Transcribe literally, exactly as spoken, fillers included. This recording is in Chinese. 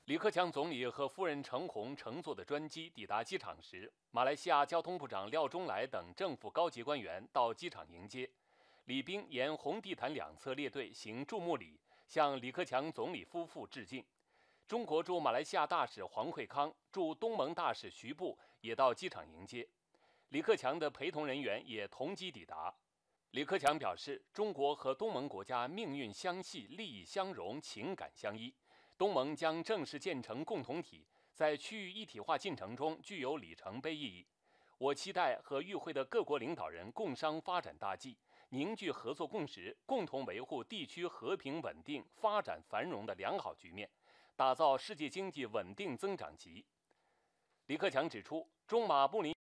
李克强总理和夫人程红乘坐的专机抵达机场时，马来西亚交通部长廖中来等政府高级官员到机场迎接。礼宾沿红地毯两侧列队行注目礼，向李克强总理夫妇致敬。中国驻马来西亚大使黄惠康、驻东盟大使徐步也到机场迎接。李克强的陪同人员也同机抵达。李克强表示，中国和东盟国家命运相系，利益相融，情感相依。东盟将正式建成共同体，在区域一体化进程中具有里程碑意义。我期待和与会的各国领导人共商发展大计，凝聚合作共识，共同维护地区和平稳定、发展繁荣的良好局面，打造世界经济稳定增长极。李克强指出，中马睦邻